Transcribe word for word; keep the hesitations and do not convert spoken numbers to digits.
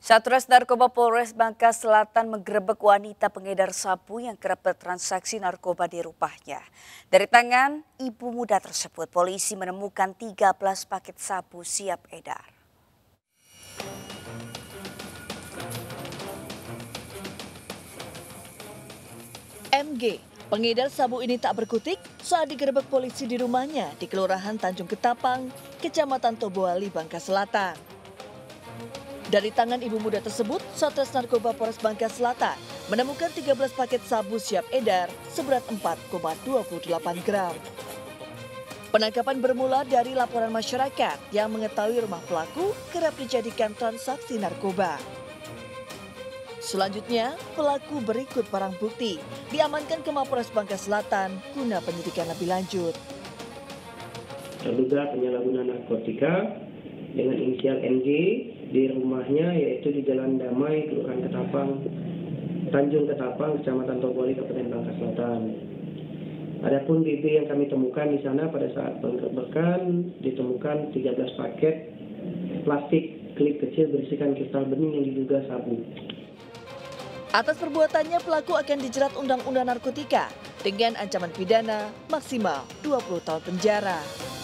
Satres Narkoba Polres Bangka Selatan menggerebek wanita pengedar sabu yang kerap bertransaksi narkoba di rumahnya. Dari tangan ibu muda tersebut, polisi menemukan tiga belas paket sabu siap edar. M G, pengedar sabu ini tak berkutik saat digerebek polisi di rumahnya di Kelurahan Tanjung Ketapang, Kecamatan Toboali, Bangka Selatan. Dari tangan ibu muda tersebut, Satres Narkoba Polres Bangka Selatan menemukan tiga belas paket sabu siap edar seberat empat koma dua delapan gram. Penangkapan bermula dari laporan masyarakat yang mengetahui rumah pelaku kerap dijadikan transaksi narkoba. Selanjutnya, pelaku berikut barang bukti diamankan ke Mapolres Bangka Selatan guna penyidikan lebih lanjut. Terduga penyalahgunaan narkotika dengan inisial N G di rumahnya, yaitu di Jalan Damai, Kelurahan Ketapang, Tanjung Ketapang, Kecamatan Toboali, Kabupaten Bangka Selatan. Adapun B B yang kami temukan di sana pada saat penggerebekan ditemukan tiga belas paket plastik klip kecil berisikan kristal bening yang diduga sabu. Atas perbuatannya, pelaku akan dijerat Undang-Undang Narkotika dengan ancaman pidana maksimal dua puluh tahun penjara.